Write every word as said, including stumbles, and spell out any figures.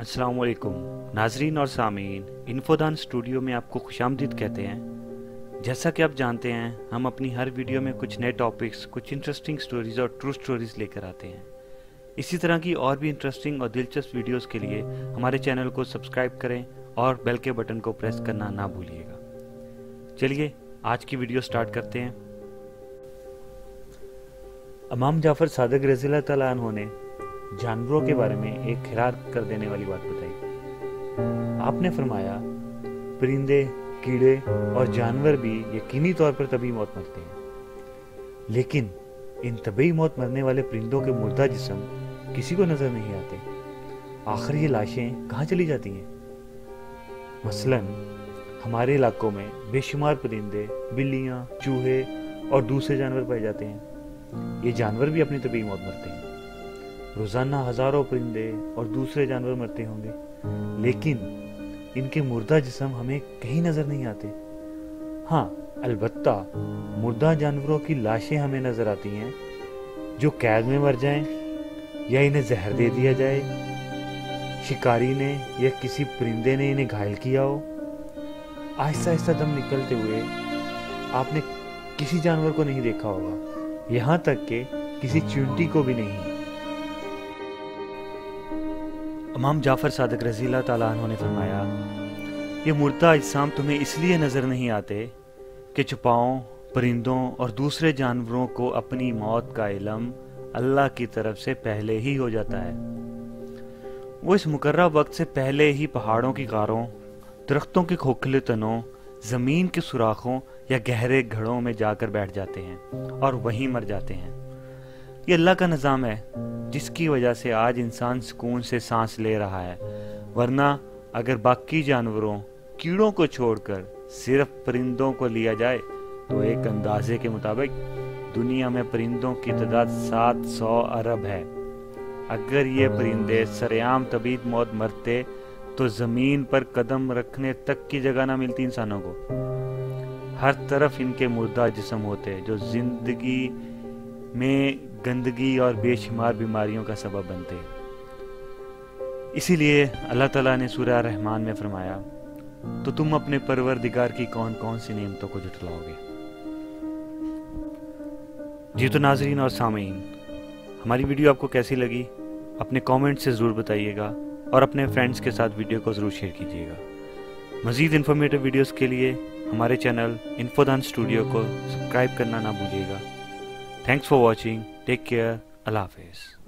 अस्सलाम वालेकुम नाजरीन और सामीन, इन्फोदान स्टूडियो में आपको खुशामदीद कहते हैं। जैसा कि आप जानते हैं, हम अपनी हर वीडियो में कुछ नए टॉपिक्स, कुछ इंटरेस्टिंग स्टोरीज और ट्रू स्टोरीज लेकर आते हैं। इसी तरह की और भी इंटरेस्टिंग और दिलचस्प वीडियोस के लिए हमारे चैनल को सब्सक्राइब करें और बेल के बटन को प्रेस करना ना भूलिएगा। चलिए आज की वीडियो स्टार्ट करते हैं। इमाम जाफर सादिक रज़ियल्लाहु तआला अन्हु ने जानवरों के बारे में एक हैरान कर देने वाली बात बताई। आपने फरमाया, परिंदे, कीड़े और जानवर भी यकीनी तौर पर तभी मौत मरते हैं, लेकिन इन तभी मौत मरने वाले परिंदों के मुर्दा जिस्म किसी को नजर नहीं आते। आखिर ये लाशें कहाँ चली जाती हैं? मसलन हमारे इलाकों में बेशुमार परिंदे, बिल्लियाँ, चूहे और दूसरे जानवर पाए जाते हैं। ये जानवर भी अपनी तभी मौत मरते हैं। रोजाना हजारों परिंदे और दूसरे जानवर मरते होंगे, लेकिन इनके मुर्दा जिस्म हमें कहीं नजर नहीं आते। हाँ, अलबत्ता मुर्दा जानवरों की लाशें हमें नजर आती हैं, जो कैद में मर जाएं या इन्हें जहर दे दिया जाए, शिकारी ने या किसी परिंदे ने इन्हें घायल किया हो। आहिस्ता आहिस्ता दम निकलते हुए आपने किसी जानवर को नहीं देखा होगा, यहाँ तक कि किसी चींटी को भी नहीं। इमाम जाफर सादिक रज़ियल्लाहु तआला अन्हु ने फरमाया, ये मुर्दा अजसाम तुम्हें इसलिए नजर नहीं आते कि छुपाओं, परिंदों और दूसरे जानवरों को अपनी मौत का इल्म अल्लाह की तरफ से पहले ही हो जाता है। वो इस मुकर्रर वक्त से पहले ही पहाड़ों की गारों, दरख्तों के खोखले तनों, जमीन के सुराखों या गहरे घड़ों में जाकर बैठ जाते हैं और वहीं मर जाते हैं। ये अल्लाह का निज़ाम है, जिसकी वजह से आज इंसान सुकून से सांस ले रहा है। वरना अगर बाकी जानवरों, कीड़ों को छोड़कर सिर्फ परिंदों को लिया जाए तो एक अंदाजे के मुताबिक दुनिया में परिंदों की तादाद सात सौ अरब है। अगर ये परिंदे सरेआम तबीयत मौत मरते तो जमीन पर कदम रखने तक की जगह ना मिलती इंसानों को। हर तरफ इनके मुर्दा जिस्म होते जो जिंदगी में गंदगी और बेशुमार बीमारियों का सबब बनते। इसीलिए अल्लाह ताला ने सूरह रहमान में फरमाया, तो तुम अपने परवरदिगार की कौन कौन सी नेमतों को झुठलाओगे। जी तो नाजरीन और सामीन, हमारी वीडियो आपको कैसी लगी अपने कमेंट से ज़रूर बताइएगा और अपने फ्रेंड्स के साथ वीडियो को ज़रूर शेयर कीजिएगा। मज़ीद इन्फॉर्मेटिव वीडियोस के लिए हमारे चैनल इन्फोदान स्टूडियो को सब्सक्राइब करना ना भूलिएगा। Thanks for watching. Take care. Allah Hafiz.